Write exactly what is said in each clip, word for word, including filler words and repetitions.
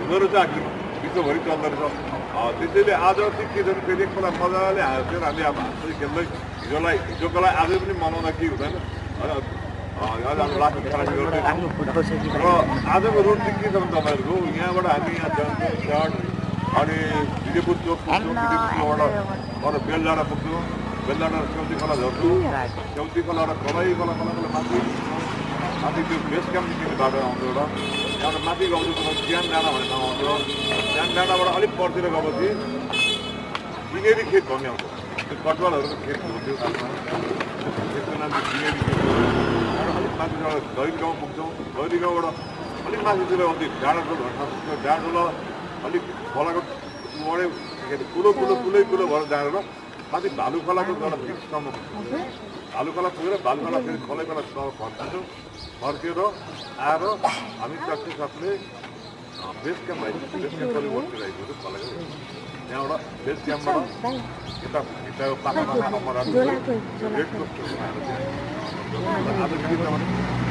हुँदो रहेछ आखिर विश्वभरि चल्दो रहेछ त्यसैले आज चाहिँ के छ फेरि एकपल्ट मजाले हाँसेर हामीले अब हाँस्दै खेल्दै हिजोलाई हिजोकोलाई आजै पनि मनाउँदा के हुँदैन आज हाम्रो लास्ट खराबी गर्दै र आजको रुट चाहिँ के छ भने तपाईँहरूको यहाँबाट हामी यहाँ जान्छौँ स्याट अनि विजयपुर चोक पुग्छौँ विजयपुर चोकबाट अरू बेलडाँडा पुग्छौँ बेलडाँडा सेउती खोला झर्छौँ सेउती खोलाबाट खोलै खोला खोला खोला माथि माथि त्यो बेस क्याम्प निस्किने बाटो आउँछ एउटा त्यहाँबाट माथि गाउँछु ज्ञान डाँडा भन्ने ठाउँ आउँछ ज्ञान डाँडाबाट अलिक परतिर गएपछि सिँगेरी खेत भन्ने आउँछ त्यो कटुवालहरूको खेत हुन्थ्यो खासमा त्यसको नाम चाहिँ सिँगेरी खेत अलिक माथिबाट दैरी गाउँ पुग्छौँ दैरी गाउँबाट अलिक माथितिर आउँथ्यो डाँडाको त्यो डाँडो अलिक खोलाको वडे के अरे कुलो कुलो कुलै कुलो भएर जाँडेर माथि भालु खोलाको एउटा बिचसम्म भालु खोला पुगेर भालु खोला फेरि खोलै खोला फर्किन्छौँ फर्केर आएर हामी साथी साथीले बेस क्याम्प आइपुग्छौँ बेस क्याम्प परिवर्तन आइपुग्छौँ खोलाको त्यहाँबाट बेस क्याम्पबाट यता भित्रको पाखा पाखा अमरा रेड क्रसमा आएर त्यहाँ आज के छ भने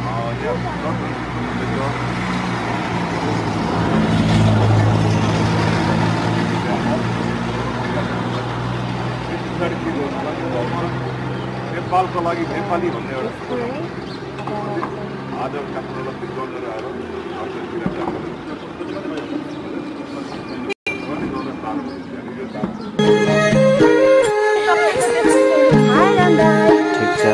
नेपालको लागि नेपाली भन्ने एउटा आज काठमाडौँलाई फिट गरेर आएर ठिक छ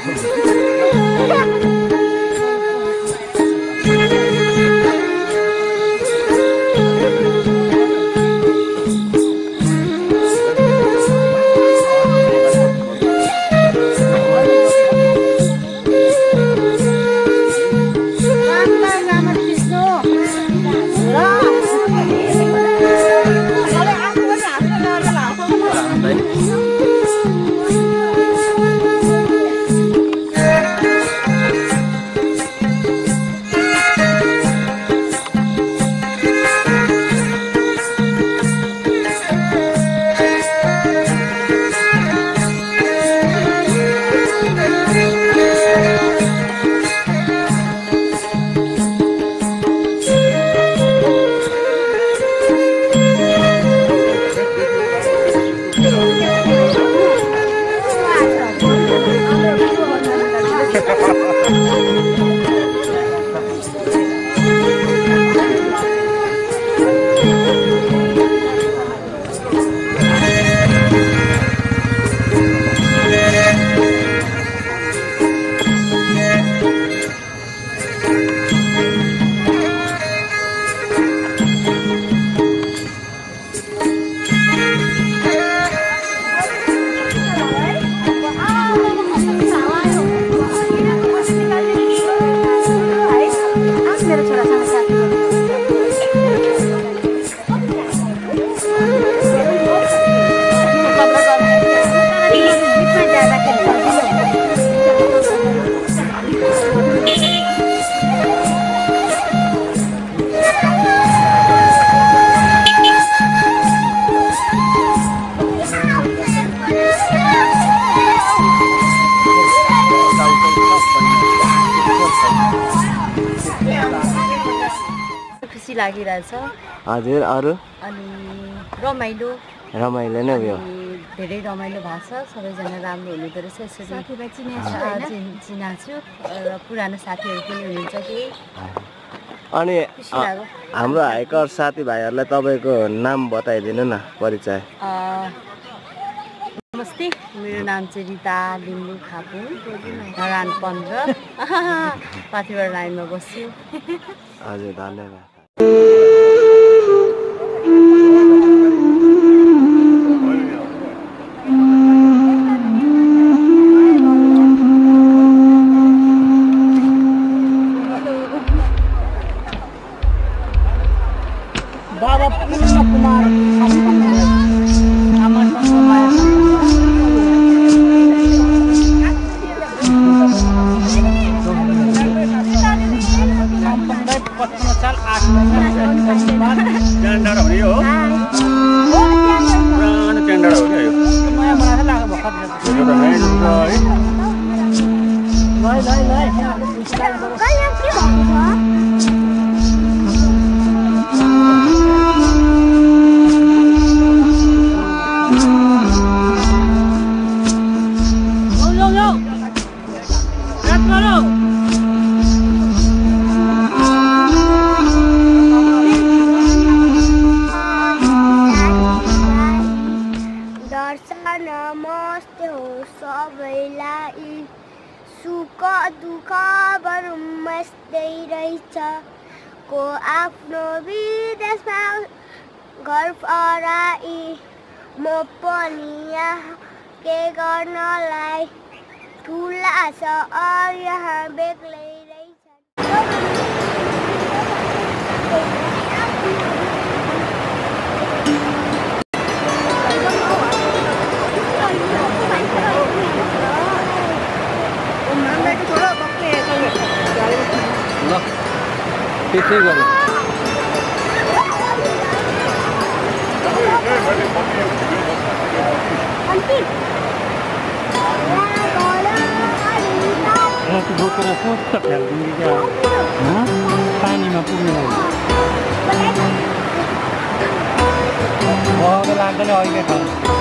लागिरहेछ हजुर अरू अनि रमाइलो रमाइलो नै भयो धेरै रमाइलो भएको छ सबैजना राम्रो हुनुहुँदो रहेछ यसरी चिनाएको छु र पुरानो साथीहरू पनि हुनुहुन्छ कि अनि हाम्रो हाइकर साथीभाइहरूलाई तपाईँको नाम बताइदिनु न परिचय नमस्ते मेरो नाम चाहिँ रिता लिम्बू खापुङ धरान पन्ध्र पाथिबाट लाइनमा बस्छु हजुर धन्यवाद बाबा पूर्ण कुमार साल आठ डाँडा हुने हो पुरानो डाँडा हो क्या यो नयाँ बनाएर लाग्यो भर्खर यो त नयाँ ढुङ्गा है ल ल ल नमस्ते हो सबैलाई सुख दुःख बरु मस्तै रहेछ को आफ्नो विदेशमा घर फराई म पनि यहाँ के गर्नलाई ठुला छ यहाँ बेग्लै त्यसै गरे बोकेर कस्तो फ्यालिदिने क्या पानीमा पुग्नु अब लाग्दैन अहिले खानु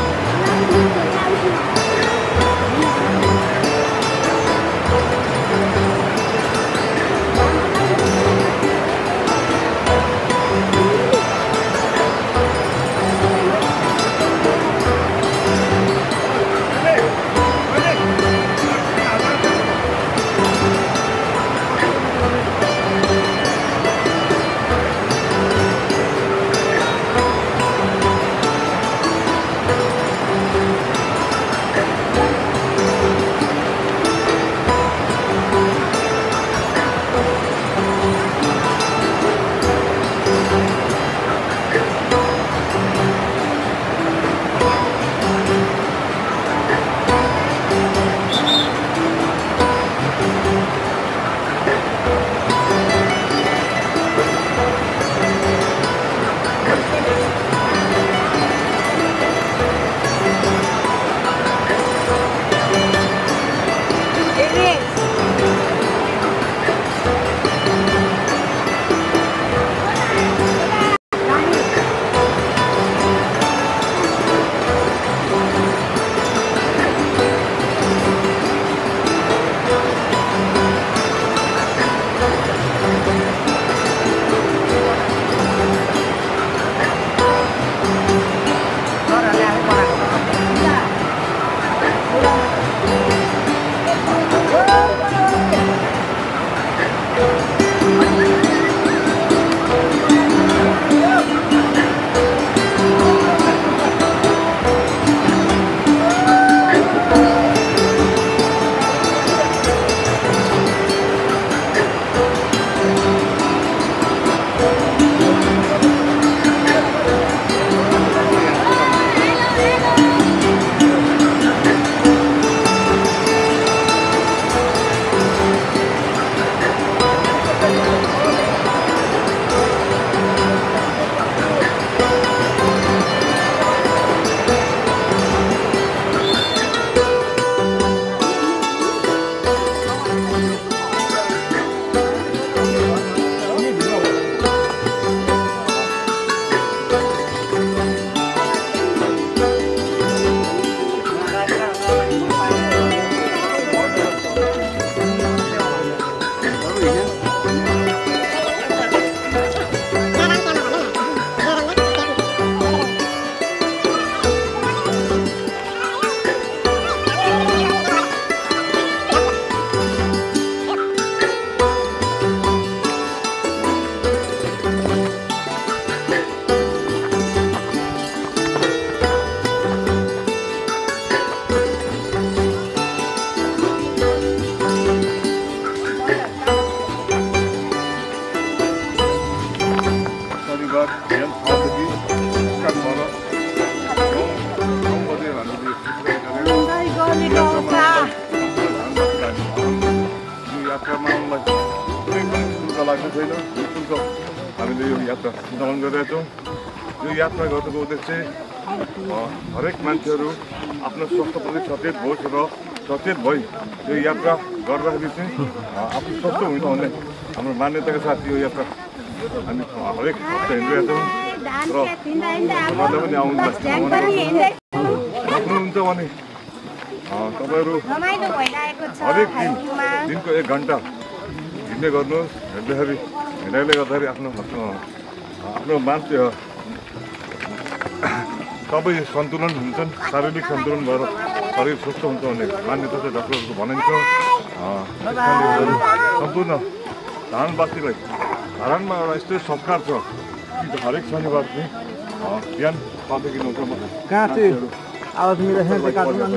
हामीले यो यात्रा सञ्चालन गरिरहेका छौँ। यो यात्रा गर्नुको उद्देश्य हरेक मान्छेहरू आफ्नो स्वास्थ्यप्रति सचेत होस् र सचेत भई यो यात्रा गर्दाखेरि चाहिँ आफ्नो स्वास्थ्य हुन्छ भन्ने हाम्रो मान्यताका साथ यो यात्रा हामी हरेक हप्ता हिँडिरहेका छौँ र तपाईँले पनि आउनु सक्नुहुन्छ भने तपाईँहरू हरेक दिन दिनको एक घन्टा हिँड्ने गर्नुहोस्। हिँड्दाखेरि हिँडाइले गर्दाखेरि आफ्नो आफ्नो मान्छे सबै सन्तुलन हुन्छन्, शारीरिक सन्तुलन भएर शरीर स्वस्थ हुन्छ भन्ने मान्यता चाहिँ डाक्टरहरूको भनाइ छ। सम्पूर्ण धानवासीलाई धरानमा एउटा यस्तै संस्कार छ कि हरेक शनिबार चाहिँ बिहान पाँचदेखि नौसम्म कहाँ चाहिँ आवाज मिलेको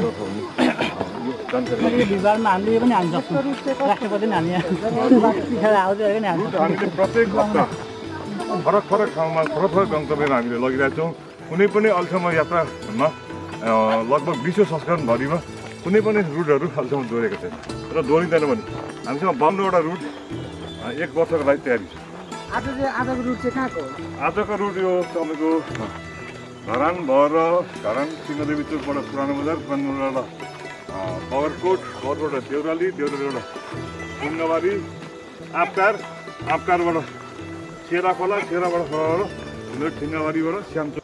जानकारी बिहिबारमा हामीले यो पनि हाल्न सक्छौँ, राष्ट्रपति पनि हाल्ने आउँछ नि हामीले प्रत्येक हप्ता फरक फरक ठाउँमा फरक फरक गन्तव्यमा हामीले लगिरहेका छौँ। कुनै पनि अहिलेसम्म यात्रामा लगभग विश्व संस्करणभरिमा कुनै पनि रुटहरू अहिलेसम्म दोहोरेको छैन र दोहोरिँदैन पनि। हामीसँग बाउन्नवटा रुट एक वर्षको लागि तयारी छ। आज चाहिँ आजको रुट चाहिँ कहाँको हो? आजको रुट यो तपाईँको धरान भएर धरान सिंहदेवी चोकबाट पुरानो बजार, पुरानो बजारबाट बगरकोट, बगरकोटबाट देउराली, देउरालीबाट सुनगाबारी, आँपकार, आँपकारबाट सेराखोला, सेराबाट फर ठिङ्गाबारीबाट श्यामचोक।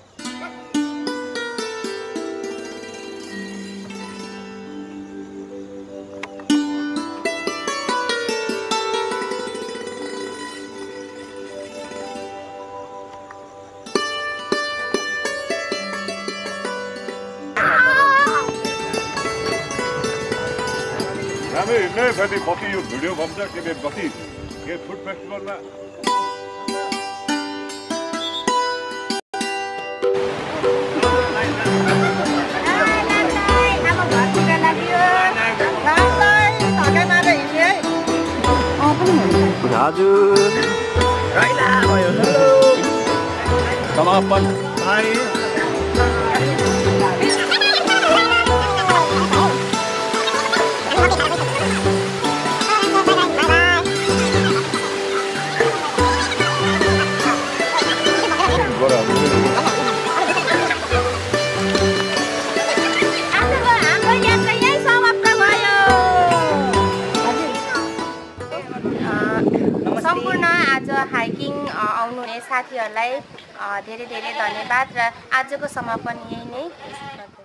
हामी हिँड्ने फेरि बत्ती यो भिडियो भन्छ के अरे बत्ती के फुड फेस्टिभलमा हजुर समापन सम्पूर्ण आज हाइकिङ आउनुहुने साथीहरूलाई धेरै धेरै धन्यवाद र आजको समापन यही नै।